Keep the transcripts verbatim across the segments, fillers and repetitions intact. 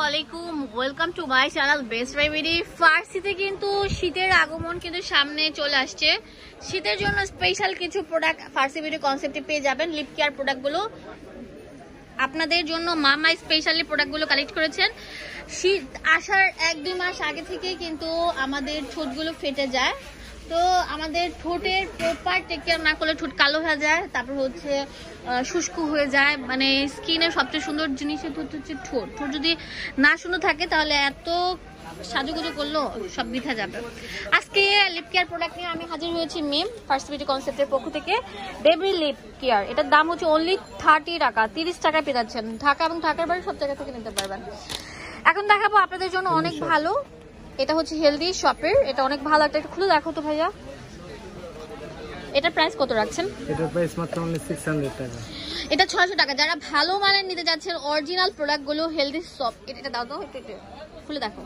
আলাইকুম, welcome to my channel best by BD. ফার্সিতে কিন্তু শীতের আগমন কিন্তু সামনে চলে আসছে। শীতের জন্য স্পেশাল কিছু প্রোডাক্ট ফার্সি বিডি কনসেপ্টে পেয়ে যাবেন। লিপ কেয়ার প্রোডাক্টগুলো আপনাদের জন্য মামা স্পেশালি প্রোডাক্টগুলো কালেক্ট করেছেন। শীত আসার এক দুই মাস আগে থেকেই কিন্তু আমাদের ঠোঁটগুলো ফেটে যায়। তো আমাদের ঠোঁটের প্রপার টেক কেয়ার না করলে ঠোঁট কালো হয়ে যায়, তারপর হচ্ছে শুষ্ক হয়ে যায়। মানে স্কিনের সবচেয়ে সুন্দর জিনিস হচ্ছে ঠোঁট। ঠোঁট যদি না সুন্দর থাকে তাহলে এত সাজুগুজু করলো সব বৃথা যাবে। আজকে লিপ কেয়ার প্রোডাক্ট নিয়ে আমি হাজির হয়েছি মেম ফার্স্ট বিউটি কনসেপ্টের পক্ষ থেকে। বেবি লিপ কেয়ার, এটার দাম হচ্ছে অনলি থার্টি টাকা, তিরিশ টাকায় পেয়ে যাচ্ছেন। ঢাকা এবং ঢাকার বাইরে সব জায়গা থেকে নিতে পারবেন। এখন দেখাবো আপনাদের জন্য অনেক ভালো, এটা হচ্ছে হেলদি শপের। এটা অনেক ভালো একটা, একটা খুলে দেখো তো ভাইয়া। এটার প্রাইস কত রাখছেন? এটার প্রাইস মাত্র অনলি ছয়শো টাকা। এটা ছয়শো টাকা। যারা ভালো মানের নিতে যাচ্ছেন অরিজিনাল প্রোডাক্টগুলো হেলদি শপ, এটা দাও তো একটু খুলে দেখো।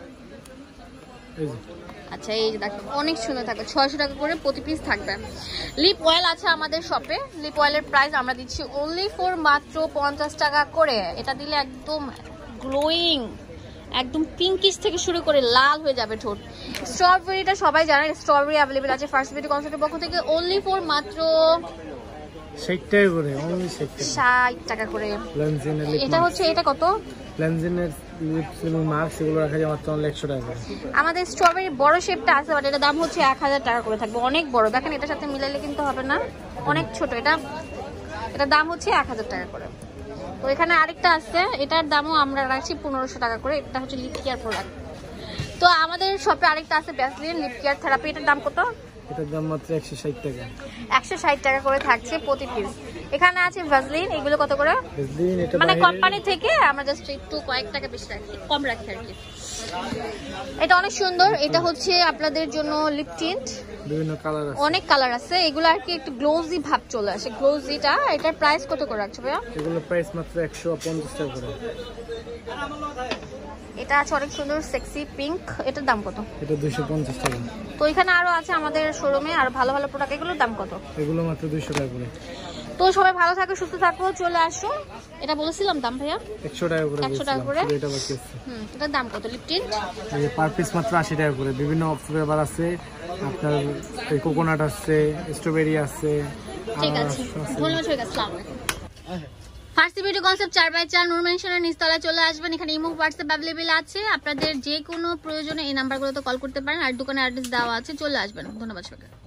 আচ্ছা এই যে দেখো অনেক সুন্দর থাকবে, ছয়শো টাকা করে প্রতি পিস থাকবে। লিপ অয়েল আছে আমাদের শপে। লিপ অয়েলের প্রাইস আমরা দিচ্ছি অনলি ফর মাত্র পঞ্চাশ টাকা করে। এটা দিলে একদম গ্লোয়িং, একদম পিঙ্কিশ থেকে শুরু করে লাল হয়ে যাবে ঠোঁট। স্ট্রবেরিটা সবাই জানে, স্ট্রবেরি অ্যাভেলেবেল আছে ফার্স্ট বিউটি কনসেপ্টের পক্ষ থেকে অনলি ফর মাত্র ষাট টাকা করে, অনলি ষাট টাকা করে। এটা হচ্ছে এটা কত? লেনজিনের লিপস এবং মাস্ক এগুলো রাখা যায় মাত্র অনলি একশো টাকা। আমাদের স্ট্রবেরি বড় শেপটা আছে, বাট এটার দাম হচ্ছে এক হাজার টাকা করে থাকবে। অনেক বড়, দেখেন এটার সাথে মিলাইলে কিন্তু হবে না, অনেক ছোট। এটা এটার দাম হচ্ছে এক হাজার টাকা করে। তো এখানে আরেকটা আছে, এটার দামও আমরা রাখছি পনেরোশো টাকা করে। এটা হচ্ছে লিপ কেয়ার প্রোডাক্ট। তো আমাদের শপে আরেকটা আছে ভ্যাসলিন লিপ কেয়ার থেরাপি। এটার দাম কত? এটার দাম মাত্র একশো ষাট টাকা, একশো ষাট টাকা করে থাকছে প্রতি পিস। এখানে আছে ভ্যাসলিন, এগুলো কত করে? মানে কোম্পানি থেকে আমরা জাস্ট একটু কয়েক টাকা বেশি রাখি, কম রাখি আর কি। এটা অনেক সুন্দর। এটা হচ্ছে আপনাদের জন্য লিপ টিন্ট, বিভিন্ন কালার আছে, অনেক কালার আছে। এগুলো আর কি একটু গ্লোজি ভাব চলে আসে, গ্লোজিটা। এটার প্রাইস কত করে রাখছো ভাইয়া? এগুলো প্রাইস মাত্র একশো পঞ্চাশ টাকা করে। এটা আছে অনেক সুন্দর সেক্সি পিঙ্ক, এটার দাম কত? এটা দুইশো পঞ্চাশ টাকা। তো এখানে আরো আছে আমাদের শোরুমে আর ভালো ভালো প্রোডাক্ট, এগুলোর দাম কত? এগুলো মাত্র দুইশো টাকা করে। তো সবাই ভালো থাকো, সুস্থ থাকো, চলে আসো। এটা বলেছিলাম দাম ভাইয়া একশো টাকা করে, একশো টাকা করে। এটা বাকি আছে। হুম, এটার দাম কত? লিপ টিন্ট এই পার পিস মাত্র আশি টাকা করে। বিভিন্ন ফ্লেভার আছে, আপনার কোকোনাট আছে, স্ট্রবেরি আছে। ঠিক আছে, ধন্যবাদ। ঠিক আছে, আসসালামু আলাইকুম। ফার্সি বিউটি কনসেপ্ট চার বাই চার নূর মেনশনের নিচতলায় চলে আসবেন। এখানে ইমো হোয়াটসঅ্যাপ অ্যাভেলেবেল আছে। আপনাদের যে কোনো প্রয়োজনে এই নাম্বারগুলোতে কল করতে পারেন, আর দোকানে অ্যাড্রেস দেওয়া আছে, চলে আসবেন। ধন্যবাদ সবাইকে।